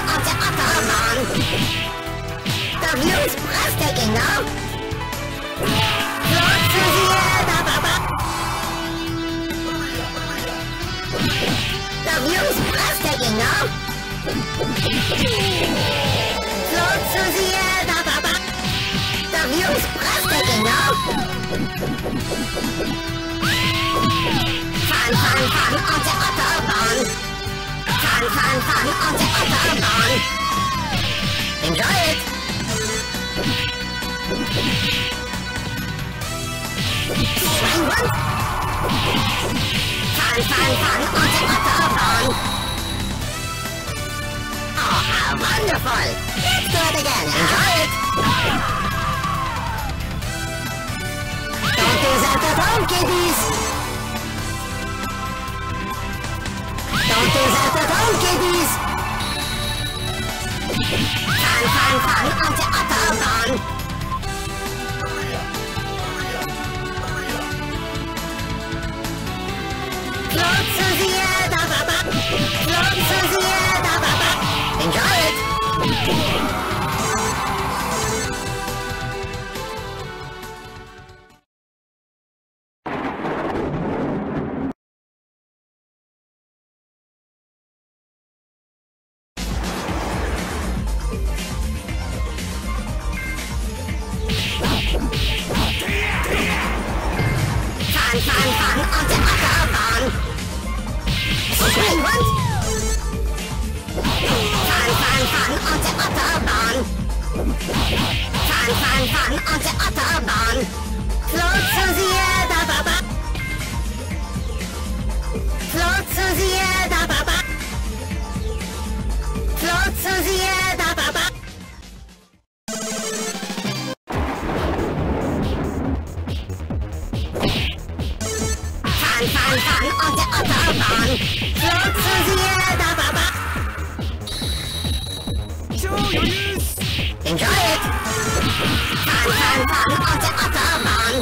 onto Autobahn. The view's breathtaking, no? Float through the air, da ba ba. The view's breathtaking, no? Float through the air, da ba ba. The view's breathtaking, no? Fun, fun, fun onto Autobahn. Fun, fun, fun onto Autobahn. Enjoy it. Swing one. Fun, fun, fun onto Autobahn. Oh, how wonderful. Let's do it again. Enjoy it. Don't do that at home, kiddies. Don't do that at home, kiddies. Fun, fun, fun onto Autobahn. Float through the air, da ba ba. Float through the air, da ba ba. Enjoy it. Fun, fun, fun onto Autobahn. Swing one. Fun, fun, fun onto Autobahn. Fun, fun, fun onto Autobahn. Float through the air, da ba ba. Float through the air, da ba ba. Float through the air, da ba ba. Fun, fun, fun onto Autobahn. Float through the air, da ba ba. Enjoy it. Fun, fun, fun onto Autobahn.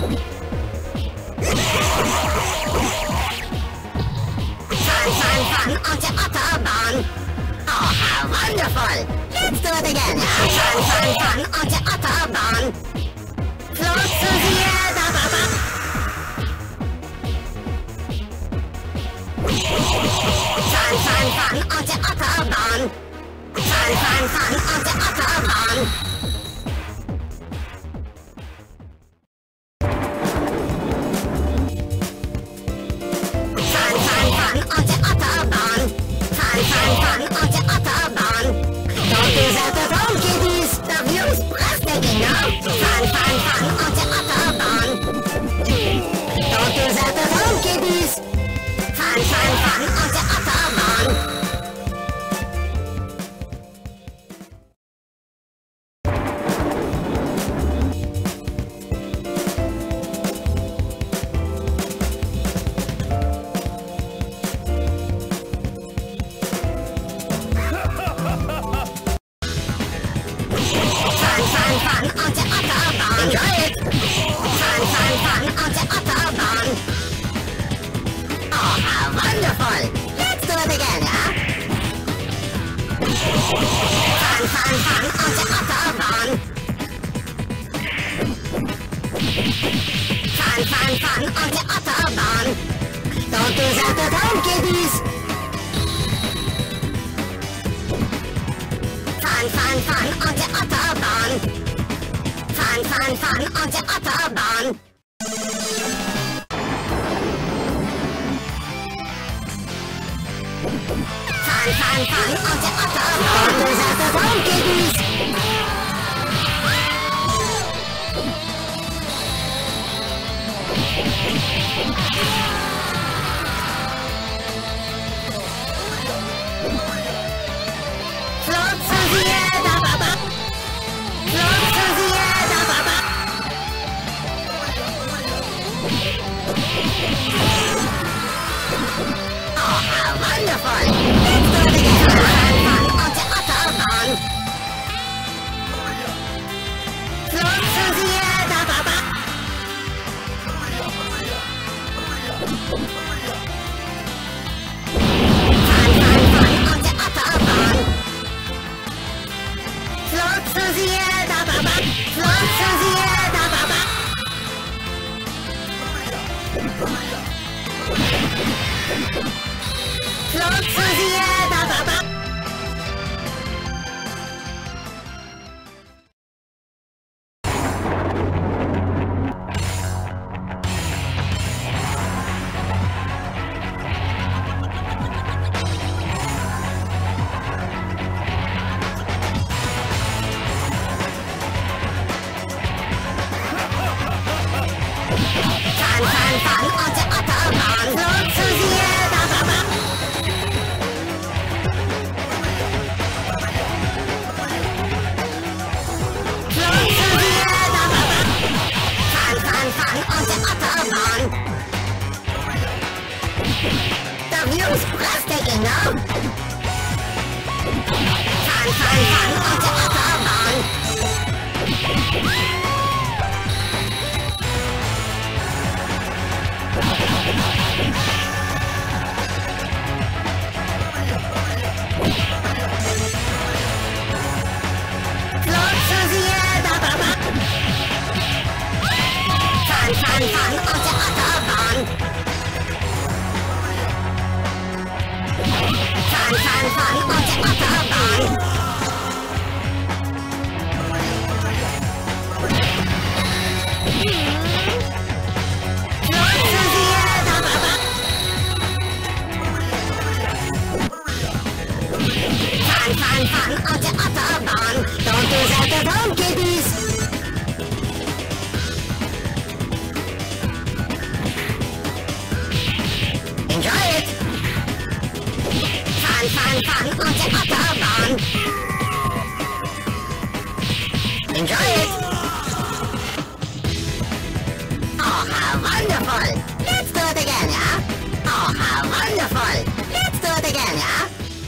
Fun, fun, fun onto Autobahn. Oh, how wonderful. Let's do it again. Fun, fun, fun onto Autobahn. Float through the air, da ba ba. Fun, fun, fun onto Autobahn. Fun, fun, fun onto Autobahn. Fun, fun, fun onto Autobahn. Fun, fun, fun onto Autobahn. Don't do that at home, kiddies. The view's breathtaking, no? Fun, fun, fun onto Autobahn. Don't do that at home, kiddies. Fun, fun, fun onto Autobahn. Fun, fun, fun onto Autobahn. Enjoy it. Fun, fun, fun onto Autobahn. Oh, how wonderful. Let's do it again, huh? Fun, fun, fun onto Autobahn. Fun, fun, fun onto Autobahn. Don't do that at home, kiddies. Fun, fun, fun onto Autobahn. Fun, fun, fun onto Autobahn. Fun, fun, fun onto Autobahn. Don't do that at home, kiddies. Float through the air, da ba ba. Float through the air, da ba ba. Oh, how wonderful! Let's do it again! Fun, fun onto Autobahn. Float through the air, da ba ba. Fun, fun, fun onto Autobahn. Flot zu dir, da, da, da. Fahren auf der Autobahn. Flot zu dir, da, da, da. Flot zu dir, da, da, da. Fahren auf der Autobahn. The view's breathtaking, no? Fahren auf der Autobahn. Flot zu dir, da, da, da. Fahren auf der Autobahn. Fahren auf der Autobahn. Flot zu dir, da, da, da. Fahren auf der Autobahn. Don't do that at home, kiddies. Enjoy it. Fahren auf der Autobahn. Enjoy it. Oh, how wonderful. Let's do it again, yeah? Oh, how wonderful. Let's do it again, yeah?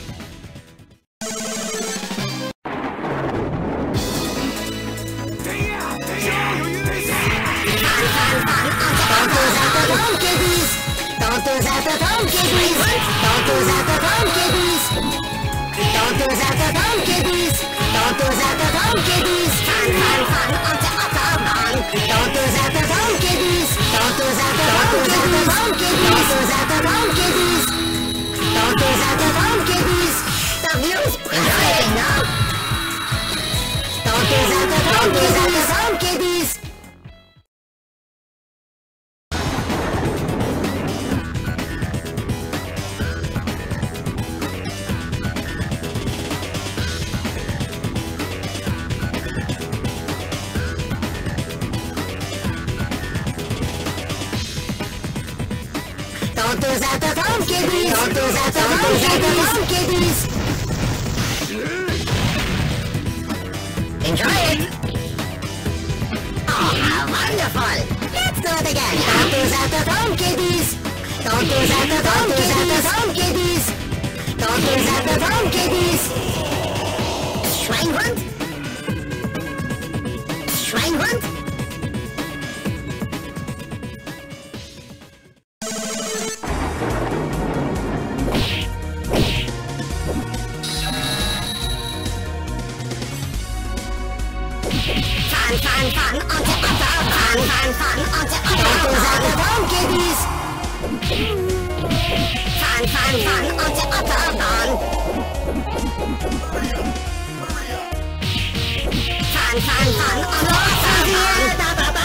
Don't do that at home, kiddies! Don't do that at home, kiddies! Don't do that at home, kiddies! Don't do that at home, kiddies! Fahren auf der Autobahn! Don't do that at home, kiddies! Don't do that at home, kiddies! Don't do that at home, kiddies! Don't do that at home, kiddies! The view's breathtaking, no? Don't do that at home, kiddies! Don't do that at home, kiddies! Don't do that at home, kiddies! Enjoy it! Oh, how wonderful! Let's do it again! Don't do that at home, kiddies! Don't do that at home, kiddies! Don't do that at home, kiddies! Schweinhund? Schweinhund? Fahren auf der Autobahn. Fahren auf der Autobahn, kiddies. Fahren auf der Autobahn. Fahren auf der Autobahn.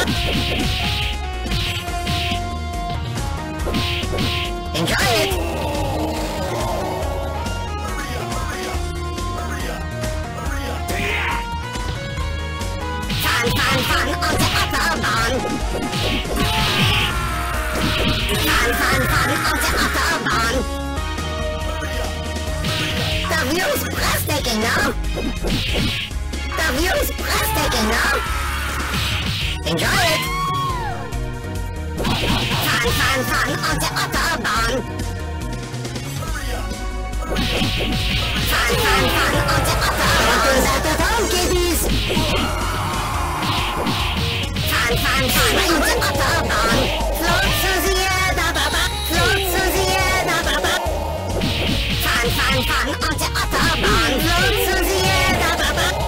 Enjoy it. Fahren auf der Autobahn. Fahren auf der Autobahn. The view's breathtaking, no? The view's breathtaking, no? Enjoy it. Fahren auf der Autobahn. Fahren auf der Autobahn. Don't do that at home, kiddies. Fahren auf der Autobahn. Flot zu dir, da, da, da. Flot zu dir, da, da, da. Fahren auf der Autobahn. Flot zu dir, da, da, da.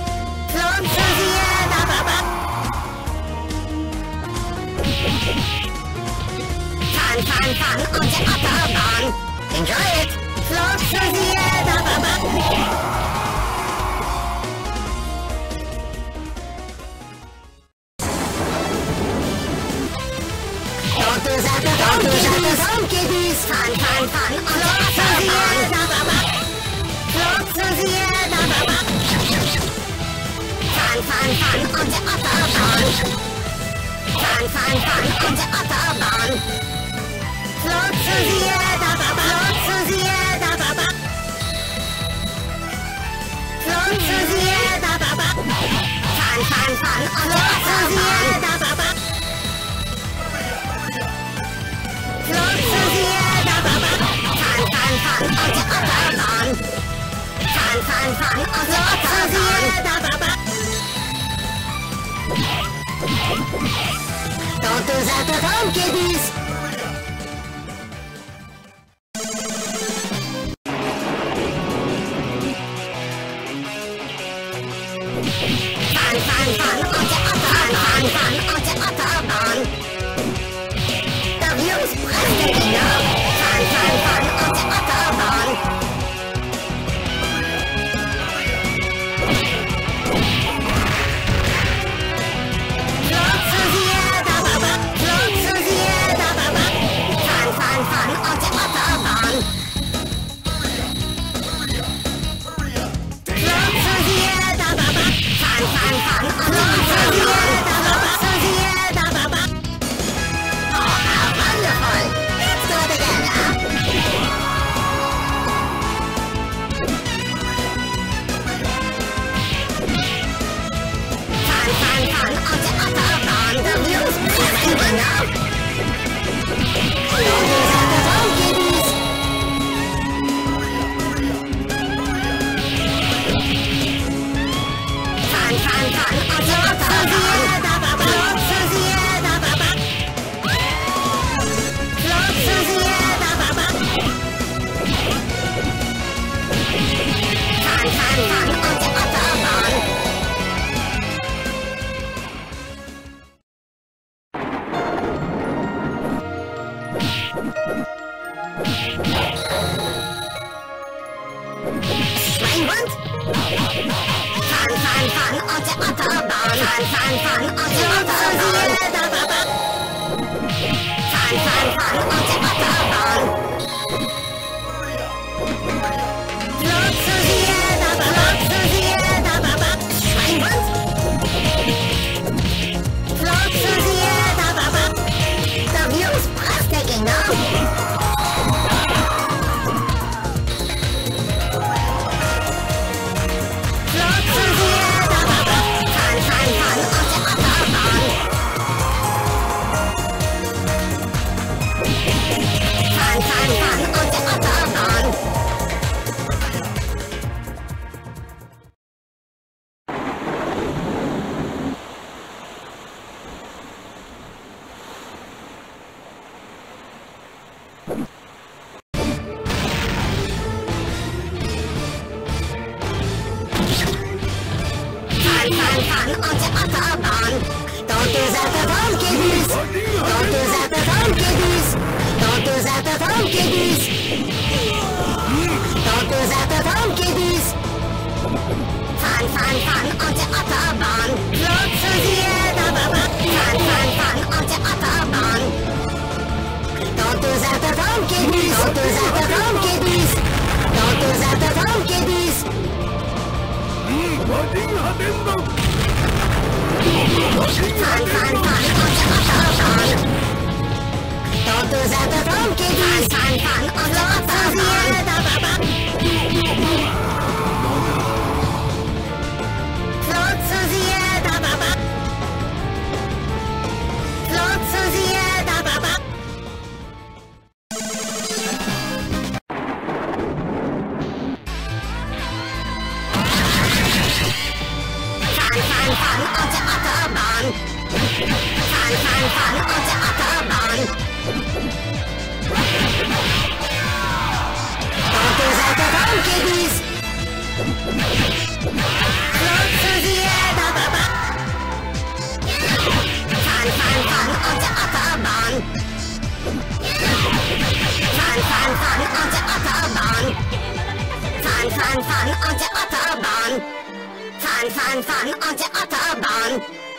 Flot zu dir, da, da, da. Fun, fun, fun on the Autobahn. Enjoy it. Float through the air. Don't do that, don't kiddies. Fun, fun, fun on the Autobahn. Float through the air. Fun, fun, fun on the Autobahn. Fun, fun, fun on the Autobahn. Float through the air, float through the air, float through the air, fun, fun, fun on the Autobahn. Float through the air, fun, fun, fun on the Autobahn. Fun, fun, fun on the Autobahn. Don't do that at home, kiddies! Fun, fun, fun on the Autobahn! Fun, fun on the Autobahn! The view's breathtaking now! Fun, fun, fun on the Autobahn! Float through the air, float through the air, fun, fun, fun on the Autobahn! Float through the air, fun, fun, fun on the Autobahn! Through the air, oh, how wonderful! Let's do it again, huh? Fun, fun, fun on the Autobahn! The view's breathtaking now! Don't do that at home, kiddies! Fun, fun, fun on the Autobahn! Float through the air, float through the air, fun, fun, fun on the Autobahn! Schweinhund? Fun, fun, fun on the Autobahn! Fun, fun, fun on the Autobahn! Fun, fun, fun on the Autobahn! Float through the air, float through the air, Schweinhund? Float through the air, the view's breathtaking now! Float through the air, fun, fun, fun on the Autobahn! Fun, fun, fun on the Autobahn! Fun, fun, fun on the Autobahn! Don't do that at home, kiddies! Don't do that at home, kiddies! Don't do that at home, kiddies! Don't do that at home, kiddies! Fun, fun, fun on the Autobahn! Float through the air, fun, fun, fun on the Autobahn! Don't do that at home, kiddies! Don't do that at home, kiddies! Don't do that at home, kiddies! Fun, fun, fun on the Autobahn! Don't do that at home, kiddies! Fun, fun on the Autobahn! Float through the air, float through the air, fun, fun, fun on the Autobahn! Fun, fun, fun on the Autobahn! fahren auf der Autobahn. Fahren, fahren, fahren auf der Autobahn.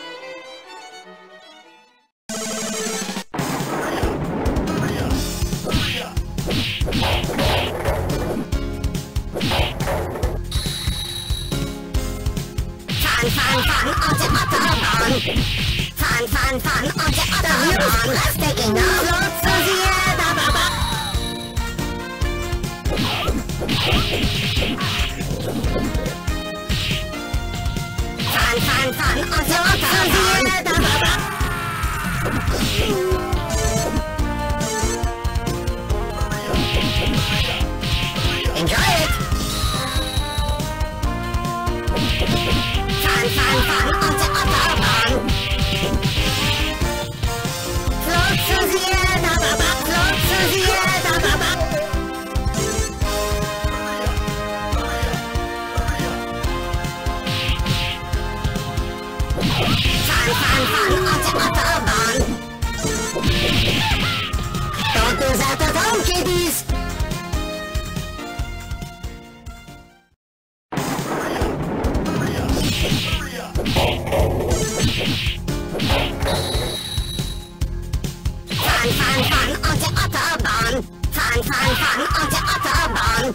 Fahren, fahren, fahren auf der Autobahn. Fahren, fahren, fahren auf der Autobahn. Lass der genau so sehr da, Baba. Fahren, fahren, fahren auf der Autobahn. Da, Baba. Enjoy it. Fahren, fahren, fahren auf der Autobahn. Flot zu sehr, da, Baba. Flot zu sehr, da, Baba. Fahren, fahren, fahren auf der Autobahn. Don't do that at home, kiddies. Fahren, fahren, fahren auf der Autobahn. Fahren, fahren, fahren auf der Autobahn.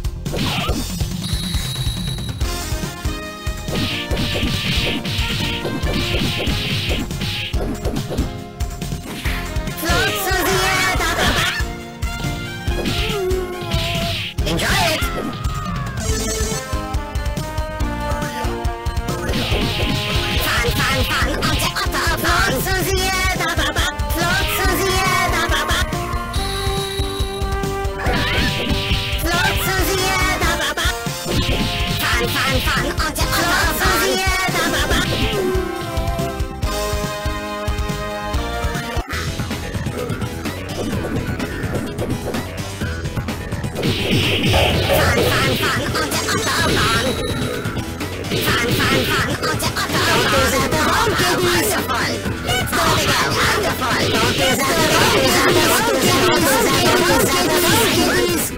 Flot zu sehr, da, Baba. Enjoy it. Fahren, fahren, fahren auf der Autobahn. Flot zu sehr, da, Baba. Flot zu sehr, da, Baba. Flot zu sehr, da, Baba. Fahren, fahren, fahren auf der Autobahn. Flot zu sehr, da, Baba. Fahren, fahren, fahren auf der Autobahn. Fahren, fahren, fahren auf der Autobahn. Don't do that at home, kiddies. Let's do it again. Wonderful. Don't do that at home, kiddies.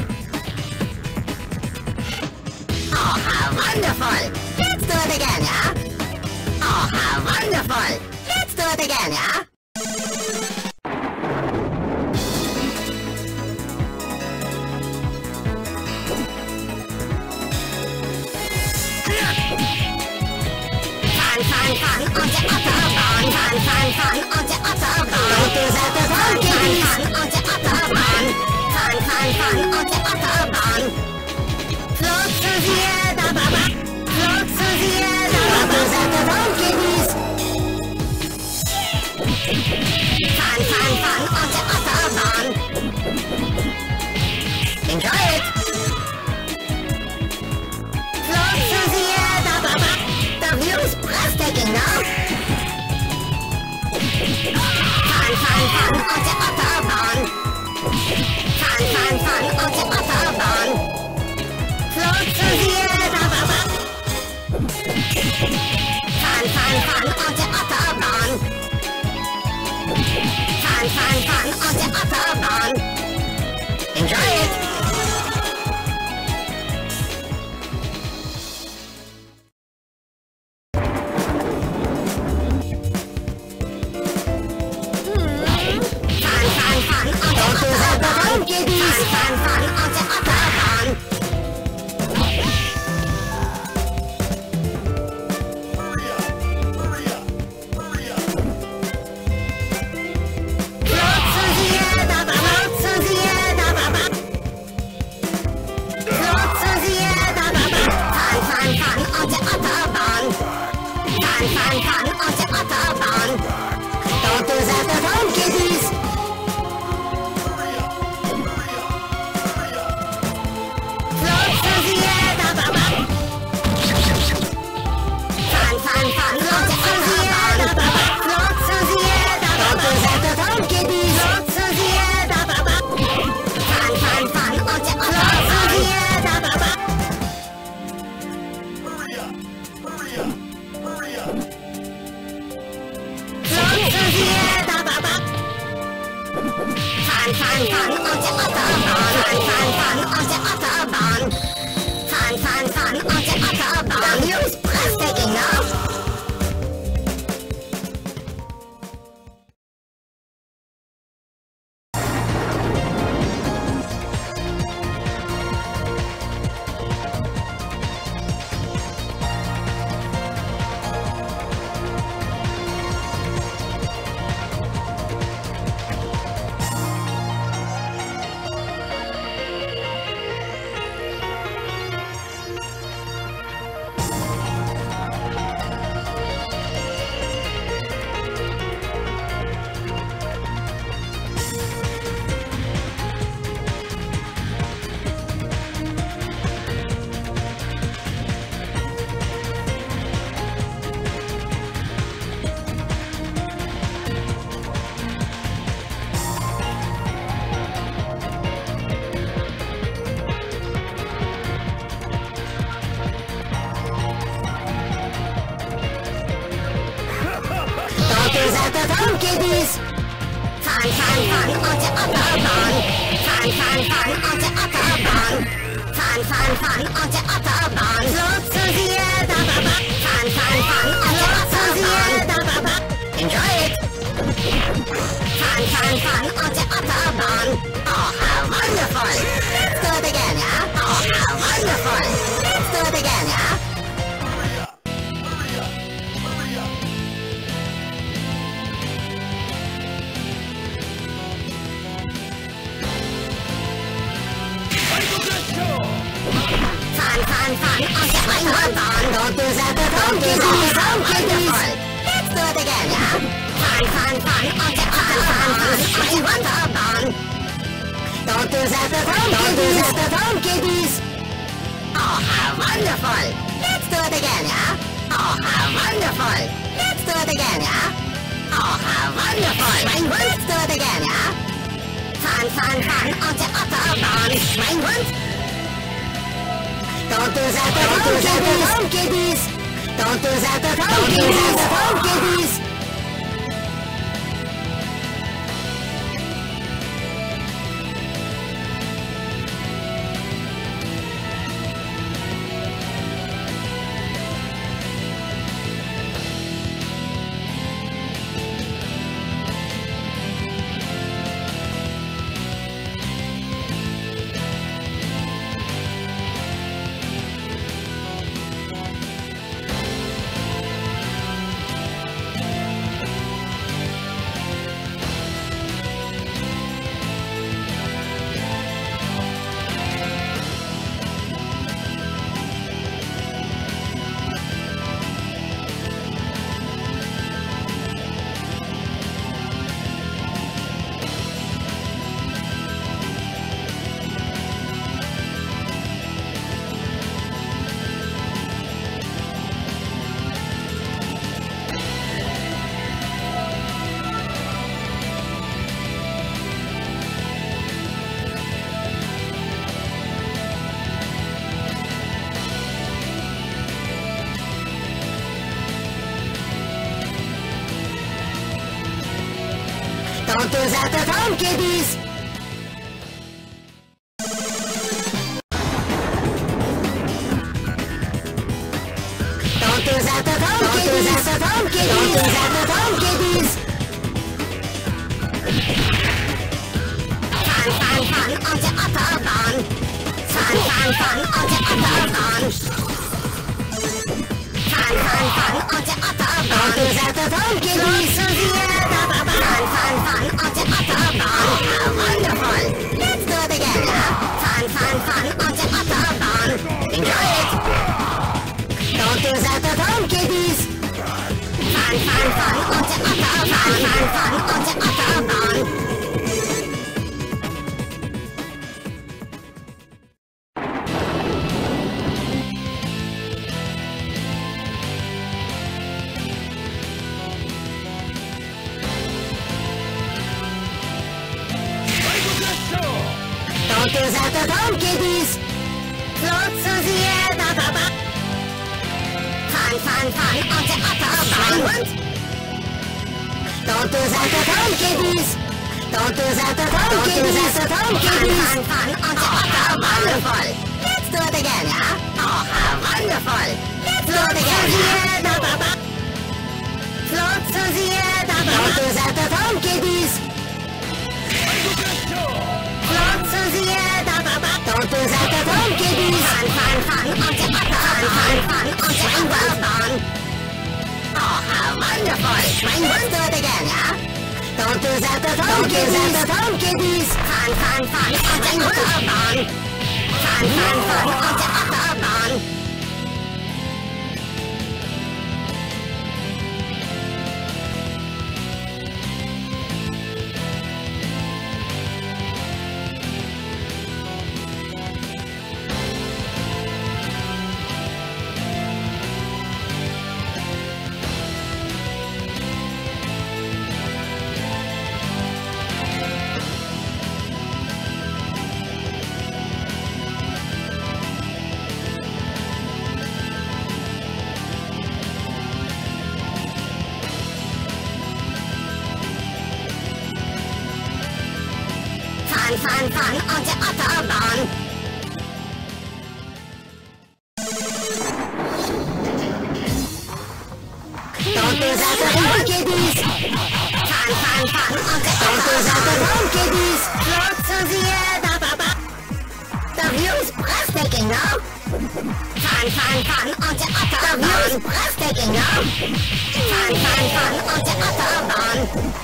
Oh, how wonderful. Let's do it again, yeah? Oh, how wonderful. Let's do it again, yeah? Fahren, fahren, fahren auf der Autobahn. Fahren, fahren, fahren auf der Autobahn. Don't do that at home, kiddies. Fahren, fahren auf der Autobahn. Fahren, fahren, fahren auf der Autobahn. Flot zu sehr, da, Baba. Flot zu sehr, da, Baba. Don't do that at home, kiddies. Fahren, fahren, fahren auf der Autobahn. Enjoy it. Flot zu sehr, da, Baba. The view's breathtaking now. Fahren, fahren, fahren auf der Autobahn. Fahren, fahren, fahren auf der Autobahn. Flot zu sehr, da, Baba. Fahren, fahren, fahren auf der Autobahn. Fahren, fahren, fahren auf der Autobahn. Enjoy it. Fahren, fahren, auf der Autobahn. Fahren, fahren, fahren, auf der Autobahn. Fahren, fahren auf der Autobahn. Fahren, fahren, fahren auf der Autobahn. Fahren, fahren, fahren auf der Autobahn. So zu dir, da, ba, ba. Fahren, fahren, fahren auf der Autobahn. Da, ba, ba. Enjoy it. Fahren, fahren, fahren auf der Autobahn. Oh, how wonderful. Let's do it again, yeah? Oh, how wonderful. Let's do it again, yeah? Fahren, fahren, fahren auf der Autobahn. Don't do that, don't do that, wonderful. Let's do it again, yeah? Fahren, fahren, fahren auf der Autobahn. Don't do that, don't kiddies. Oh, how wonderful. Let's do it again, yeah? Oh, how wonderful. Let's do it again, yeah? Oh, how wonderful. Let's do it again, yeah? Fahren, fahren, fahren auf der Autobahn. Schweinhund. Don't do that, don't kiddies. Don't do that, don't kiddies. Don't do that at home, kiddies! Don't do that at home, kiddies! Don't do that at home, kiddies! Fahren, fahren, fahren auf der Autobahn! Fahren, fahren, fahren auf der Autobahn! Fahren, fahren, fahren auf der Autobahn! Don't do that at home, kiddies! Fahren, fahren, fahren auf der Autobahn! How wonderful! Let's do it again, yeah? Fahren, fahren, fahren auf der Autobahn! Enjoy it! Don't do that at home, kiddies! Fahren, fahren, fahren auf der Autobahn! Fahren, fahren auf der Autobahn! Don't do that at home, kiddies! So zu dir, da, ba, ba. Fahren, fahren, fahren auf der Autobahn! Don't do that at home, kiddies! Don't do that at home, kiddies! Fahren, fahren, fahren auf der Autobahn! Wonderful! Let's do it again, yeah? Oh, how wonderful! Let's do it again, yeah? Da, ba, ba. So zu dir, da, ba, ba. Don't do that at home, kiddies! Don't do that at home, kiddies! Fahren, fahren, fahren auf der Autobahn! Fahren, fahren auf der Autobahn! Oh, how wonderful! Let's do it again, yeah? Don't do that at home, kiddies! Fahren, fahren, fahren auf der Autobahn! Fahren, fahren, fahren auf der Autobahn! Fahren, fahren, fahren auf der Autobahn. Don't do that at home, kiddies. Fahren, fahren, fahren auf der Autobahn. Don't do that at home, kiddies. Float to the air, da, da, da. The view's breathtaking, no? Fahren, fahren, fahren auf der Autobahn. The view's breathtaking, no? Fahren, fahren, fahren auf der Autobahn.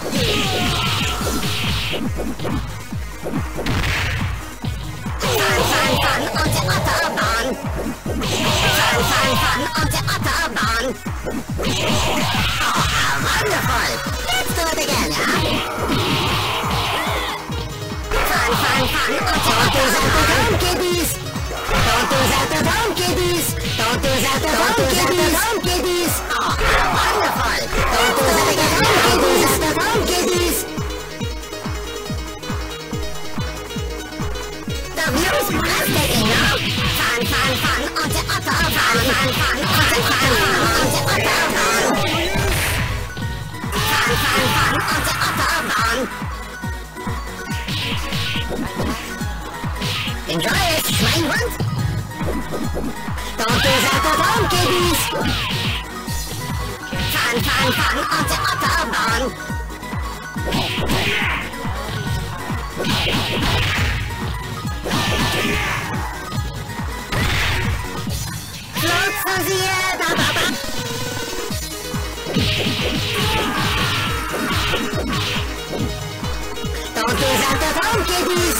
Fahren, fahren, fahren auf der Autobahn. Fahren, fahren, fahren auf der Autobahn. Oh, how wonderful! Let's do it again, huh? Fahren, fahren, fahren auf der Autobahn. Don't do that at home, kiddies! Don't do that at home, kiddies! Don't do that at home, kiddies! Oh, how wonderful! Don't do that again, kiddies! At home, kiddies! The view's breathtaking, no? Fahren, fahren, fahren auf der Autobahn. Fahren, fahren, fahren auf der Autobahn. Fahren, fahren, fahren auf der Autobahn. Enjoy it, Schweinhund! Don't do that at home, kiddies! Fahren, fahren, fahren auf der Autobahn. Float to the air, da, da, da. Don't do that at home, kiddies!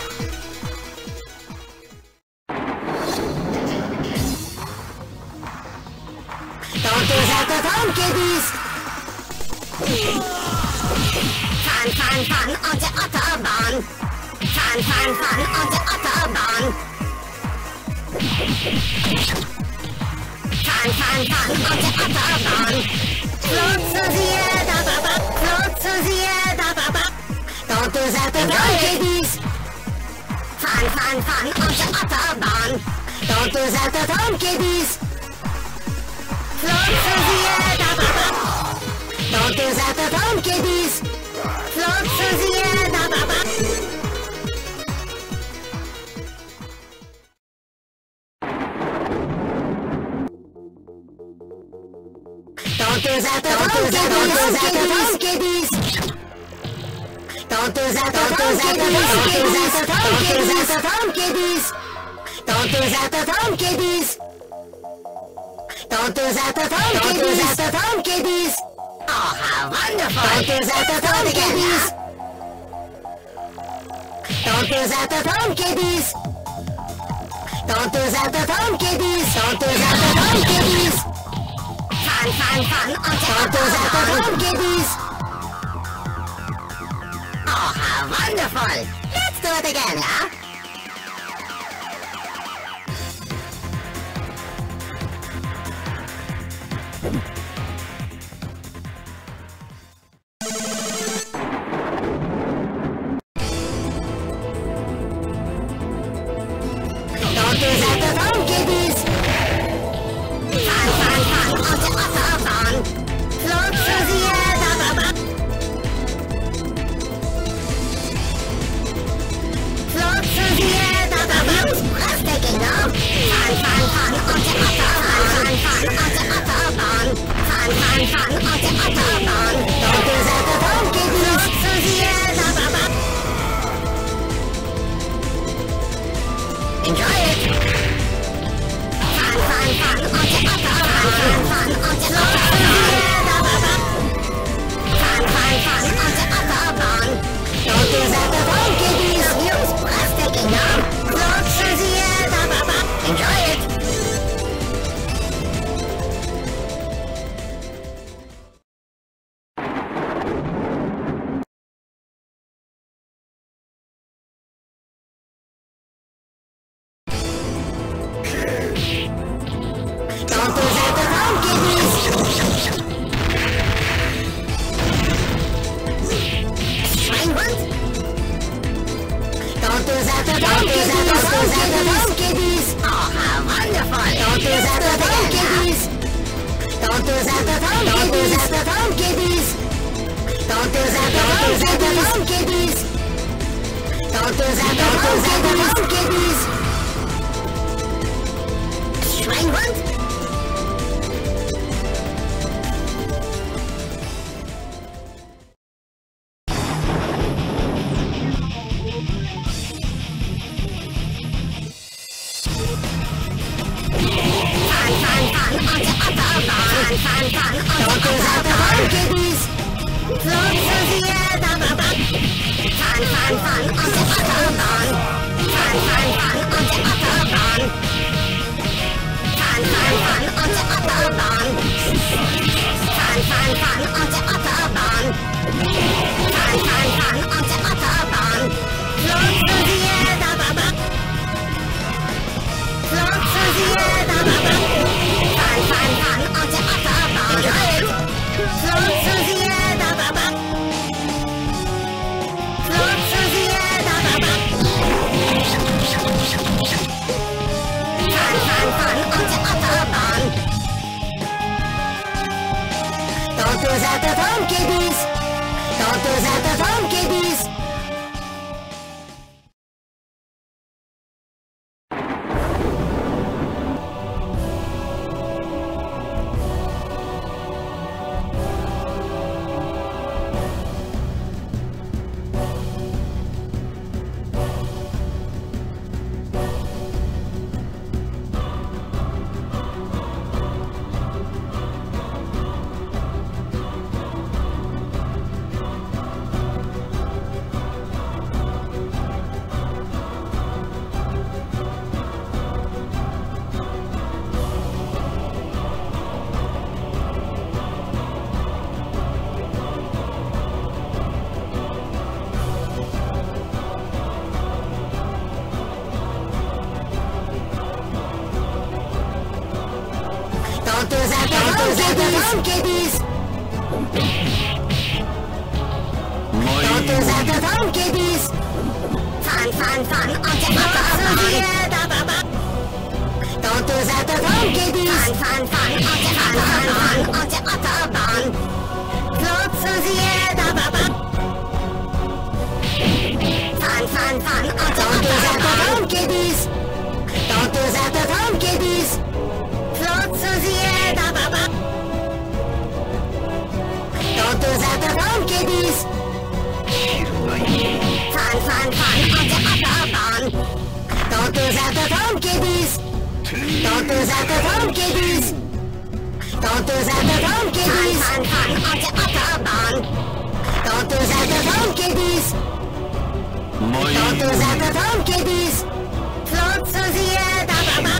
Don't do that at home, kiddies! Fahren, fahren, fahren auf der Autobahn. Fahren, fahren, fahren auf der Autobahn. Fahren, fahren, fahren auf der Autobahn. Float to the air, da, da, da. Float to the air, da, da, da. Don't do that at home, kiddies! Fahren, fahren, fahren auf der Autobahn. Don't do that at home, kiddies! Float to the air, da, da, da. Don't do that at home, kiddies! Float to the air, da, da, da. Don't do that at home, kiddies! Don't do that at home, kiddies! Don't do that at home, kiddies! Don't do that at home, kiddies! Don't do that at home, kiddies! Oh, how wonderful! Don't do that at home, kiddies! Don't do that at home, kiddies! Don't do that at home, kiddies! Don't do that at home, kiddies! Fun, fun, fun on the Don't do that at home, kiddies! Oh, how wonderful! Let's do it again, huh? Don't do that at home, kiddies! Fun, fun, fun on the autobahn! Float through the air, da, da, da! Float through the air, da, da, da! Breathtaking, no? Fun, fun, fun on the autobahn! Fun, fun on the autobahn! Fun, fun, fun on the autobahn! Don't do that at home, kiddies! Float through the air, da, da, da! Enjoy it! Fun, fun, fun on the autobahn! Fun, fun on the autobahn! Fun, fun, fun on the autobahn! Don't do that at home, kiddies! The view's breathtaking, no? Float through the air, da, da, da! Enjoy it! Don't do that at home, kiddies! Schweinhund? Don't do that at home, kiddies! Oh, how wonderful! Don't do that at home, kiddies! Don't do that at home, kiddies! Don't do that at home, kiddies! Don't Doctors at the home, kiddies! Schweinhund? Doctors at the home, kiddies! Float through the air, da ba ba! Fun on the Autobahn! Fun on the Autobahn! Fun on the Autobahn! Fun on the Autobahn! Fun on the Autobahn! Float through the air, da ba ba! Float through the air, da ba ba! Fun on the Autobahn! Enjoy it! Float through the air, da ba ba! Float through the air, da ba ba! Fun on the Autobahn! Doctors at the home, kiddies! Doctors at the home, kiddies! Doctors at the home, kiddies! Doctors at the home, kiddies! Fun on the Autobahn! Da ba ba! Doctors at the home, kiddies! Fun on the Autobahn! Float through the air, da ba ba! Fun on the Doctors at the home, kiddies! Doctors at the home, kiddies! Float through the air, da ba ba! Doctors at the home, kiddies! Fun on the Autobahn! Doctors at the home, kiddies! Doctors at the home, kiddies! Doctors at the home, kiddies! Fun on the Autobahn! Doctors at the home, kiddies! Doctors at the home, kiddies! Float through the air, da ba ba!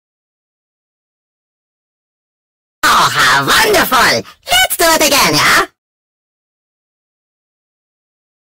Oh, how wonderful! Let's do it again, yeah?